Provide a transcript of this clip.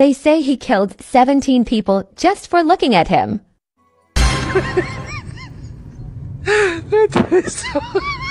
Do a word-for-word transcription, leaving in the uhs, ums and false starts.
They say he killed seventeen people just for looking at him. That is so